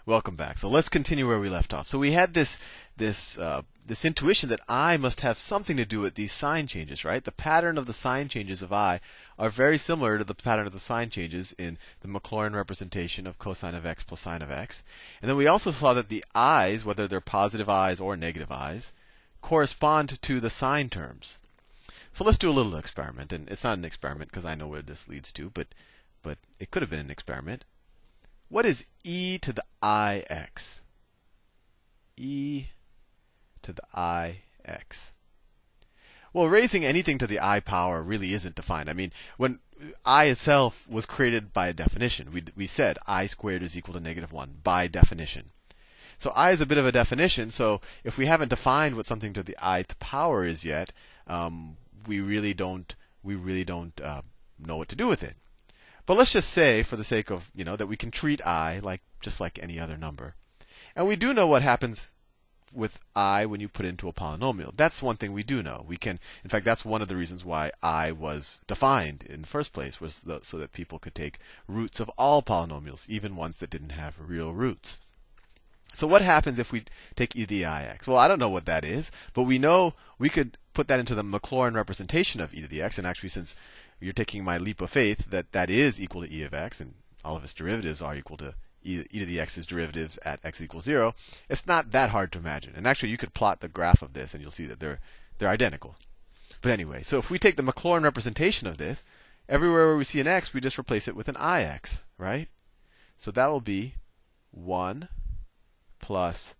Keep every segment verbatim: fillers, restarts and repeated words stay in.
Welcome back. So let's continue where we left off. So we had this this uh, this intuition that I must have something to do with these sign changes, right? The pattern of the sign changes of I are very similar to the pattern of the sign changes in the Maclaurin representation of cosine of x plus sine of x. And then we also saw that the i's, whether they're positive i's or negative i's, correspond to the sign terms. So let's do a little experiment. And it's not an experiment because I know where this leads to, but but it could have been an experiment. What is e to the ix? E to the ix. Well, raising anything to the I power really isn't defined. I mean, when I itself was created by a definition, we, we said I squared is equal to negative one by definition. So I is a bit of a definition, so if we haven't defined what something to the ith power is yet, um, we really don't, we really don't uh, know what to do with it. But let's just say, for the sake of, you know, that we can treat I like just like any other number. And we do know what happens with I when you put it into a polynomial. That's one thing we do know. We can, in fact, that's one of the reasons why I was defined in the first place, was the, so that people could take roots of all polynomials, even ones that didn't have real roots. So what happens if we take e to the ix? Well, I don't know what that is, but we know we could put that into the Maclaurin representation of e to the x. And actually, since you're taking my leap of faith that that is equal to e of x, and all of its derivatives are equal to e, e to the x's derivatives at x equals zero, it's not that hard to imagine. And actually, you could plot the graph of this, and you'll see that they're they're identical. But anyway, so if we take the Maclaurin representation of this, everywhere where we see an x, we just replace it with an ix, right? So that will be one plus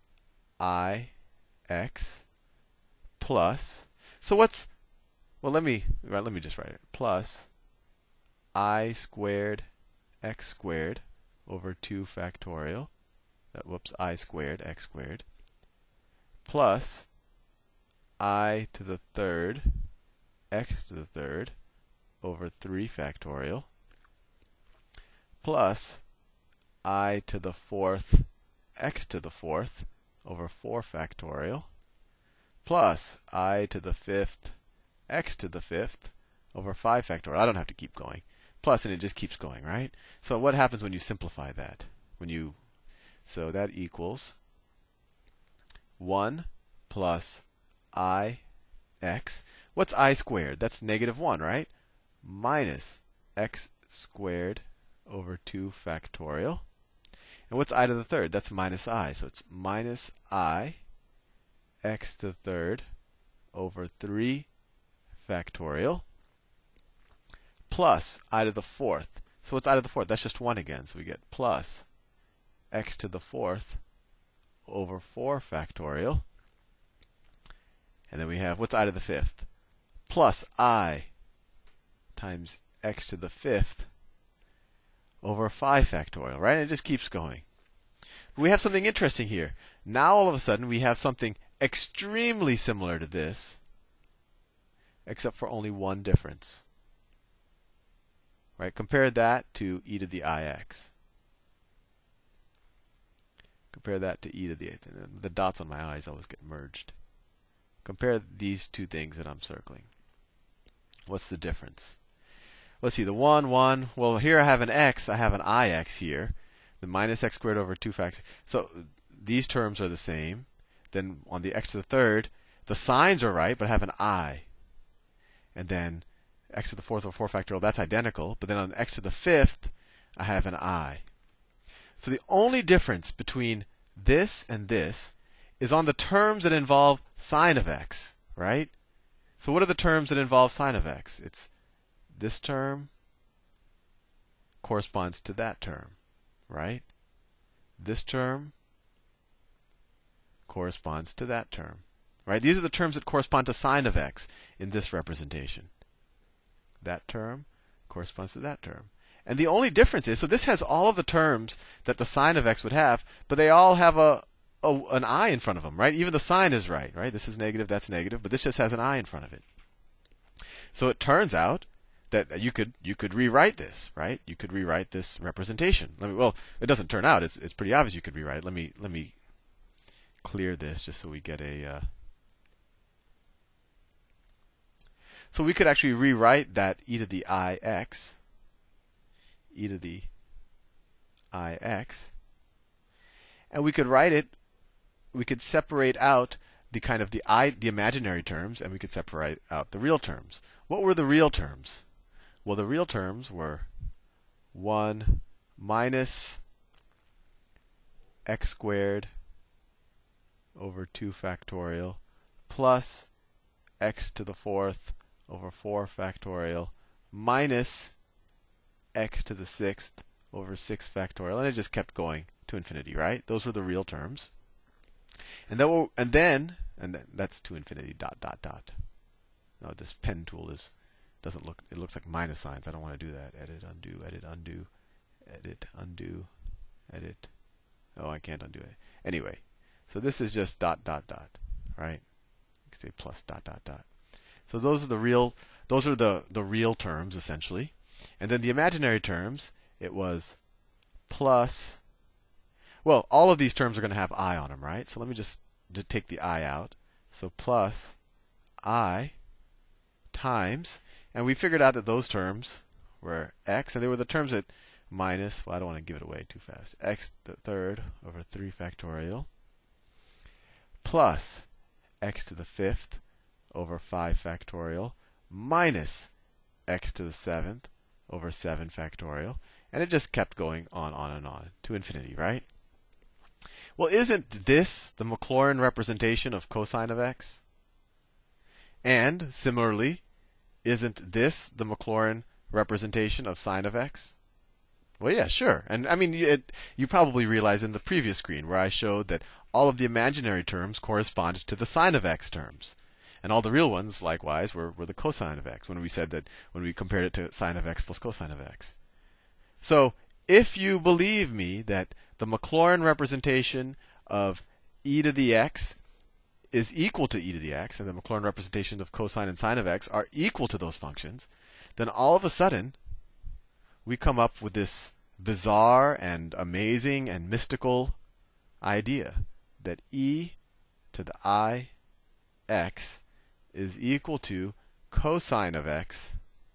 ix plus, so what's, well, let me, right, let me just write it, plus I squared x squared over two factorial, that, whoops, I squared x squared, plus I to the third x to the third over three factorial, plus I to the fourth x to the fourth over four factorial, plus I to the fifth x to the fifth over five factorial. I don't have to keep going. Plus, and it just keeps going, right? So what happens when you simplify that? When you, so that equals one plus ix. What's I squared? That's negative one, right? Minus x squared over two factorial. And what's I to the third? That's minus I. So it's minus I x to the third over three factorial plus I to the fourth. So what's I to the fourth? That's just one again. So we get plus x to the fourth over four factorial. And then we have, what's I to the fifth? Plus I times x to the fifth over five factorial, right? And it just keeps going. But we have something interesting here. Now all of a sudden we have something extremely similar to this, except for only one difference. Right? Compare that to e to the ix. Compare that to e to the eighth. And the dots on my eyes always get merged. Compare these two things that I'm circling. What's the difference? Let's see, the one, one. Well, here I have an x. I have an ix here. The minus x squared over two factor. So these terms are the same. Then on the x to the third, the signs are right, but I have an I. And then x to the fourth over four factorial, that's identical. But then on x to the fifth, I have an I. So the only difference between this and this is on the terms that involve sine of x, right? So what are the terms that involve sine of x? It's this term corresponds to that term, right? This term corresponds to that term, right? These are the terms that correspond to sine of x in this representation. That term corresponds to that term. And the only difference is, so this has all of the terms that the sine of x would have, but they all have a, a an I in front of them, right? Even the sign is right, right? This is negative, that's negative, but this just has an I in front of it. So it turns out that you could you could rewrite this, right? You could rewrite this representation. Let me, well, it doesn't turn out. It's it's pretty obvious you could rewrite it. Let me let me clear this just so we get a. Uh... So we could actually rewrite that e to the ix, e to the ix, and we could write it, we could separate out the kind of the I, the imaginary terms, and we could separate out the real terms. What were the real terms? Well, the real terms were one minus x squared over two factorial plus x to the fourth over four factorial minus x to the sixth over six factorial, and it just kept going to infinity, right? Those were the real terms. And then, we'll, and then, and then that's to infinity dot dot dot. No, this pen tool is doesn't look. It looks like minus signs. I don't want to do that. Edit, undo, edit, undo, edit, undo, edit. Oh, I can't undo it. Anyway, so this is just dot dot dot, right? You could say plus dot dot dot. So those are the real. Those are the the real terms essentially, and then the imaginary terms. It was plus. Well, all of these terms are going to have I on them, right? So let me just, just take the I out. So plus I times, and we figured out that those terms were x, and they were the terms that minus, well, I don't want to give it away too fast, x to the third over three factorial plus x to the fifth over five factorial minus x to the seventh over seven factorial. And it just kept going on, on, and on to infinity, right? Well, isn't this the Maclaurin representation of cosine of x? And similarly, isn't this the Maclaurin representation of sine of x? Well, yeah, sure. And I mean, it, you probably realize in the previous screen where I showed that all of the imaginary terms corresponded to the sine of x terms. And all the real ones, likewise, were, were the cosine of x when we said that, when we compared it to sine of x plus cosine of x. So, if you believe me that the Maclaurin representation of e to the x is equal to e to the x, and the Maclaurin representation of cosine and sine of x are equal to those functions, then all of a sudden, we come up with this bizarre and amazing and mystical idea that e to the I x is equal to cosine of x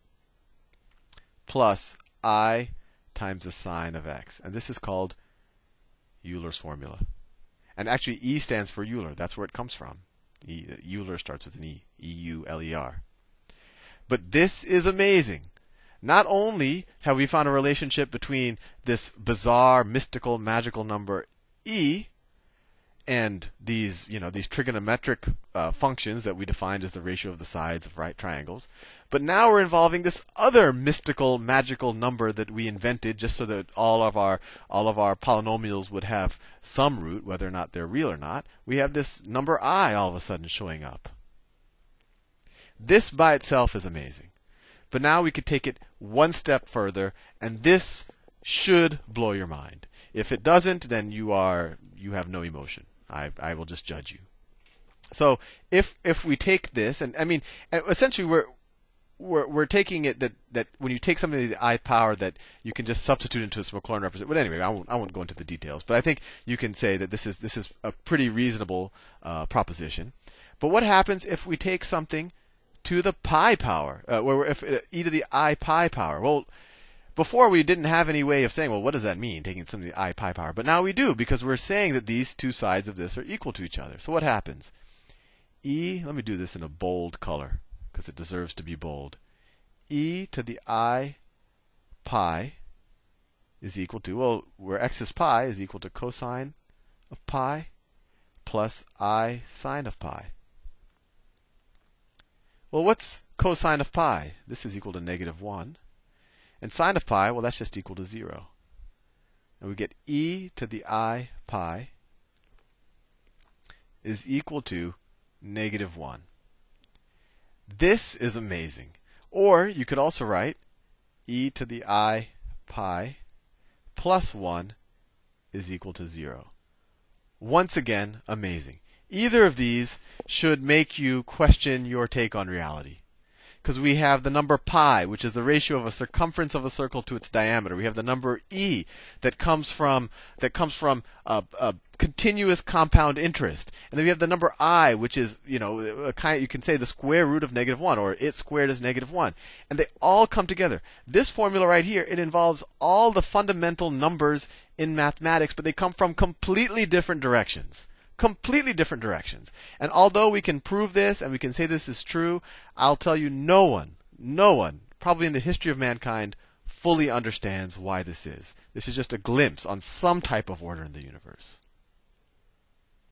plus I times the sine of x. And this is called Euler's formula. And actually, E stands for Euler. That's where it comes from. E, Euler starts with an E. E U L E R. But this is amazing. Not only have we found a relationship between this bizarre, mystical, magical number E and these, you know, these trigonometric uh, functions that we defined as the ratio of the sides of right triangles, but now we're involving this other mystical, magical number that we invented just so that all of our all of our polynomials would have some root, whether or not they're real or not. We have this number I all of a sudden showing up. This by itself is amazing. But now we could take it one step further, and this should blow your mind. If it doesn't, then you are you have no emotion. I, I will just judge you. So if if we take this, and I mean, essentially we're we're we're taking it that that when you take something to the I power that you can just substitute into a Maclaurin representation. But anyway, I won't I won't go into the details. But I think you can say that this is this is a pretty reasonable uh, proposition. But what happens if we take something to the pi power, uh, where if uh, e to the I pi power? Well, before we didn't have any way of saying, well, what does that mean, taking something to the I pi power? But now we do, because we're saying that these two sides of this are equal to each other. So what happens? E, let me do this in a bold color, because it deserves to be bold. E to the I pi is equal to, well, where x is pi is equal to cosine of pi plus I sine of pi. Well, what's cosine of pi? This is equal to negative one. And sine of pi, well, that's just equal to zero. And we get e to the I pi is equal to negative one. This is amazing. Or you could also write e to the I pi plus one is equal to zero. Once again, amazing. Either of these should make you question your take on reality. Because we have the number pi, which is the ratio of a circumference of a circle to its diameter. We have the number e that comes from that comes from a, a continuous compound interest. And then we have the number I, which is, you know, a kind, you can say the square root of negative one, or it squared is negative one. And they all come together. This formula right here, it involves all the fundamental numbers in mathematics, but they come from completely different directions. Completely different directions. And although we can prove this and we can say this is true, I'll tell you no one, no one, probably in the history of mankind, fully understands why this is. This is just a glimpse on some type of order in the universe.